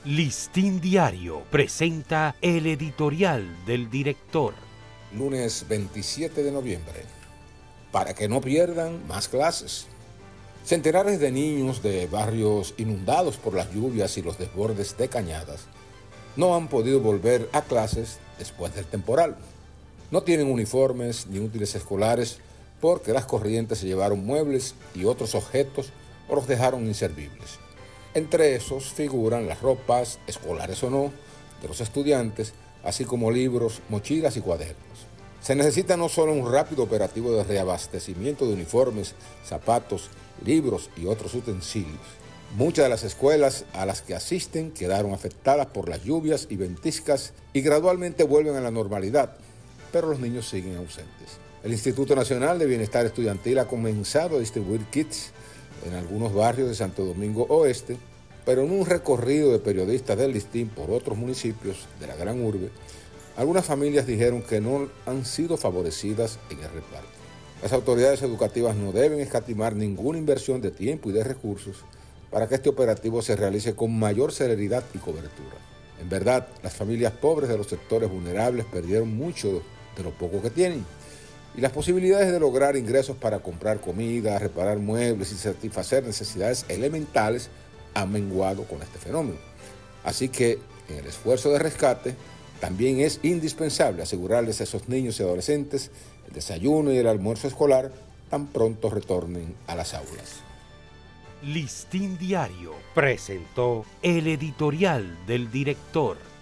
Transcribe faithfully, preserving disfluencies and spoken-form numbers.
Listín Diario presenta el editorial del director. Lunes veintisiete de noviembre. Para que no pierdan más clases. Centenares de niños de barrios inundados por las lluvias y los desbordes de cañadas no han podido volver a clases después del temporal. No tienen uniformes ni útiles escolares porque las corrientes se llevaron muebles y otros objetos o los dejaron inservibles. Entre esos figuran las ropas, escolares o no, de los estudiantes, así como libros, mochilas y cuadernos. Se necesita no solo un rápido operativo de reabastecimiento de uniformes, zapatos, libros y otros utensilios. Muchas de las escuelas a las que asisten quedaron afectadas por las lluvias y ventiscas y gradualmente vuelven a la normalidad, pero los niños siguen ausentes. El Instituto Nacional de Bienestar Estudiantil ha comenzado a distribuir kits en algunos barrios de Santo Domingo Oeste, pero en un recorrido de periodistas del Listín por otros municipios de la gran urbe, algunas familias dijeron que no han sido favorecidas en el reparto. Las autoridades educativas no deben escatimar ninguna inversión de tiempo y de recursos para que este operativo se realice con mayor celeridad y cobertura. En verdad, las familias pobres de los sectores vulnerables perdieron mucho de lo poco que tienen, y las posibilidades de lograr ingresos para comprar comida, reparar muebles y satisfacer necesidades elementales han menguado con este fenómeno. Así que, en el esfuerzo de rescate, también es indispensable asegurarles a esos niños y adolescentes el desayuno y el almuerzo escolar tan pronto retornen a las aulas. Listín Diario presentó el editorial del director.